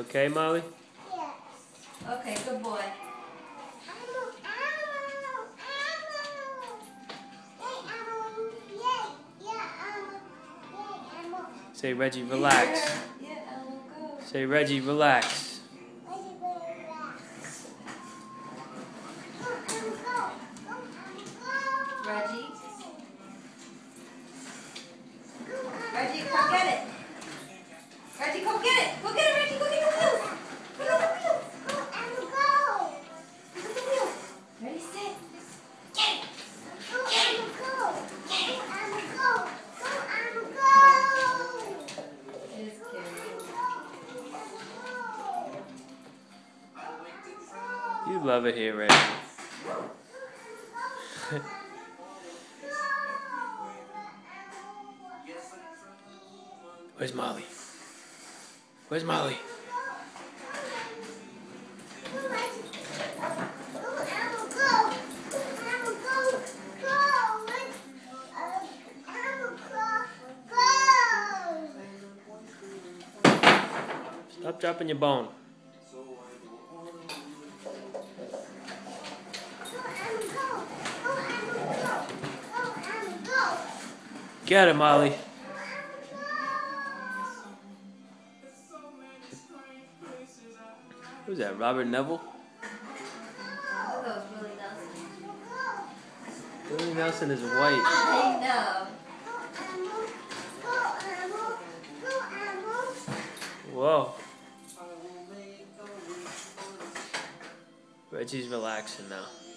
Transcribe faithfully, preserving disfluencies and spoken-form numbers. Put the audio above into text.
okay, Molly? Yes. Okay, good boy. Elmo, Elmo, Elmo. Hey, Elmo. Yeah, yeah, Elmo. Yeah, Elmo. Say, Reggie, relax. Yeah, yeah, Elmo, go. Say, Reggie, relax. Reggie, relax. Go, Elmo, go. Go, Elmo, go. Reggie. Go, Elmo, Reggie, go. come get it. Reggie, go get it. Go get it, Reggie. Go get the wheels. Go get the wheels. Go, Elmo, go. Go get the wheels. Ready, set. Get it. Go, Elmo, go. Go, Elmo, go. Go, Elmo, go. It is cute. You love it here, Reggie. Where's Molly? Where's Molly? Stop dropping your bone. Get it, Molly. Who's that, Robert Neville? That was Willie Nelson. Willie Nelson is white. I know. Whoa. Reggie's relaxing now.